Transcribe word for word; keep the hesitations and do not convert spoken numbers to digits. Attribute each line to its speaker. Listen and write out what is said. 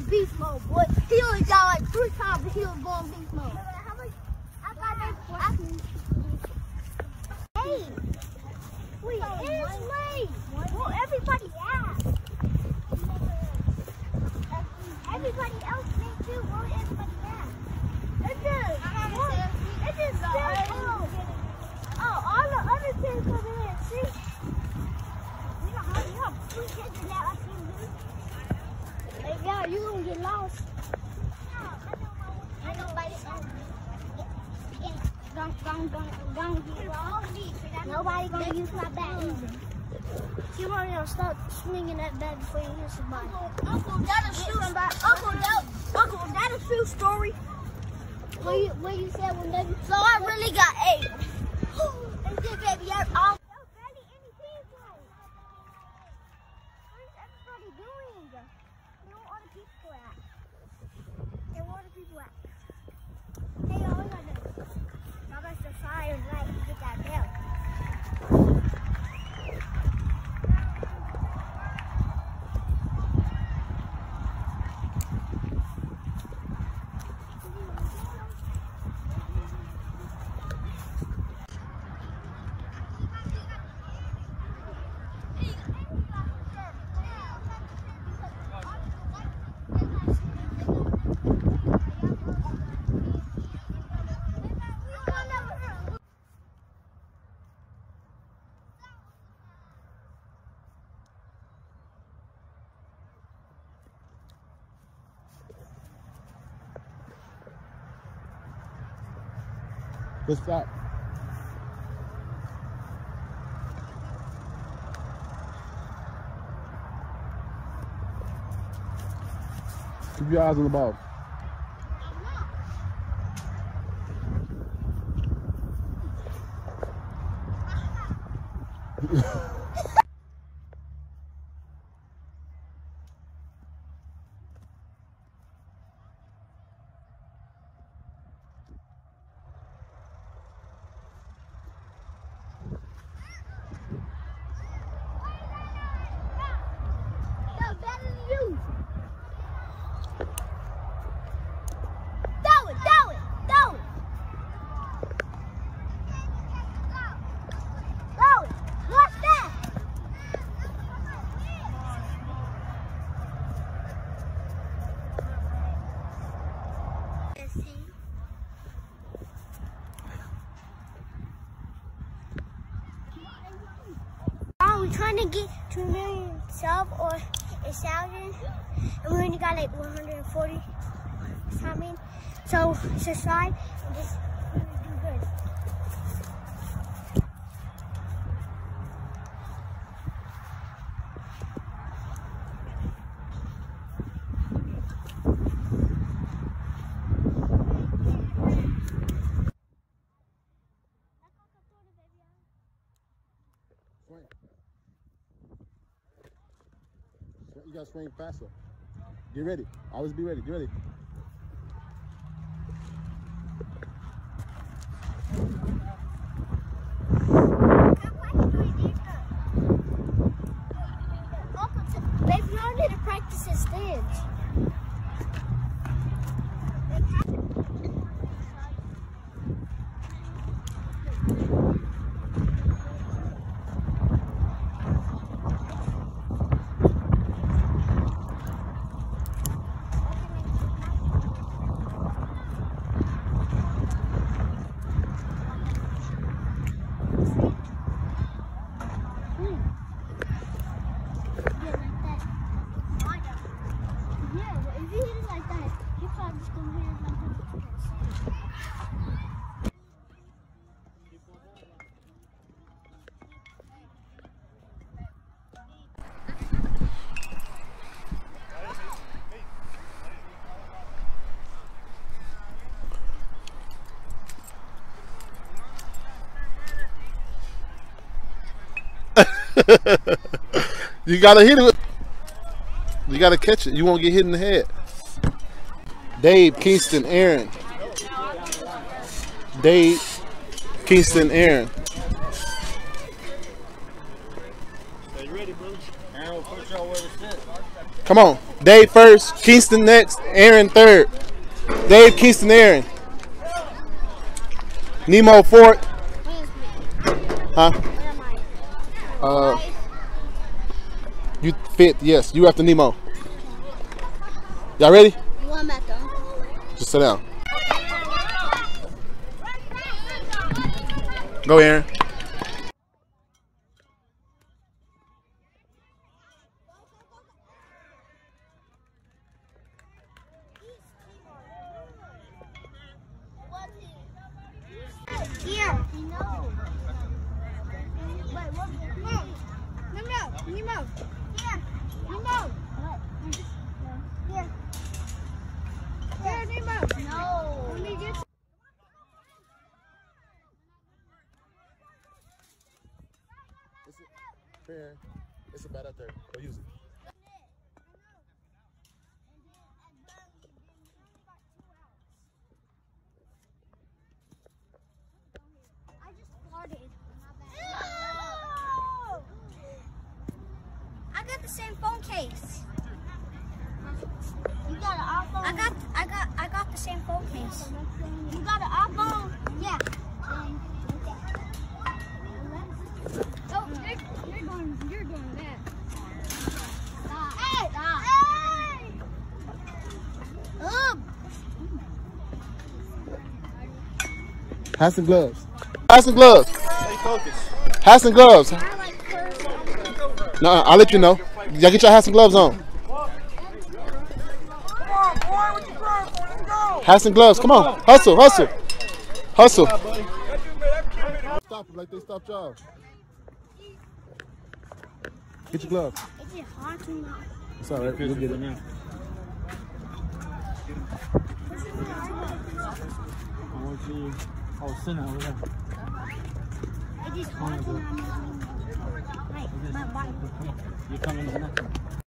Speaker 1: beast mode, boy. He only died like three times and he was going beast mode. How much? I got that. Hey, we is late. Well, everybody asked. Everybody else did too. Well, everybody asked. It's just, it's just said, oh, oh, all the other kids come in. See, we don't have, you have three kids in that. I can't do. Hey, yeah, you gonna get lost. No, I know nobody else. Don't, don't, don't, don't get lost. Nobody gonna use my bat either. You want to start swinging that bat before you hit somebody. Uncle, Uncle, that'll shoot somebody. Uncle, that, Uncle, that'll shoot story. What you, what you said when they... So I really got eight. And then, baby, I'm all... Yo, Daddy, any teams like? What is everybody doing? You know all the people at? Hey, where are the people at? Hey, y'all, we gotta do. Y'all got the fire light to get that bell.
Speaker 2: What's that? Keep your eyes on the ball. We're trying to get two million subs or a thousand, and we only got like one hundred forty something. So subscribe and just do good. You gotta swing faster. Get ready. Always be ready. Get ready.
Speaker 1: Baby, you all need to practice his stance.
Speaker 2: You gotta hit it. You gotta catch it. You won't get hit in the head. Dave, Kingston, Aaron. Dave, Kingston, Aaron.
Speaker 3: Are you ready, brother? Come on. Dave first, Kingston next, Aaron third. Dave, Kingston, Aaron. Nemo fourth. Huh? Uh, you fifth, yes. You after Nemo. Y'all ready? Just sit down. Go, Aaron.
Speaker 2: Here. No. Wait, what? Nemo. Nemo. Nemo. Here. Nemo. Here. Here, Nemo. No. Let me get.
Speaker 3: Aaron, it's a bat out there. Go use it.
Speaker 2: I just farted. I got the same phone case. You got an iPhone? I got, I got, I got the same phone case. You got an iPhone? Yeah. Um, oh, you're, you're doing, you're doing that. Stop. Hey! Stop. Hey! Um.
Speaker 3: Have some gloves. Have some gloves. Stay focused. Have some gloves. No, I'll let you know. Y'all get your hats and gloves on. Hats and gloves. Come on. Hustle, hustle. Hustle. Stop them like they stopped y'all. Get your gloves.
Speaker 2: It's hard to know.
Speaker 3: It's all right. We'll get it now.
Speaker 4: Oh, sit over there.
Speaker 2: It is hard to know. Like, my body.
Speaker 4: You're coming to nothing.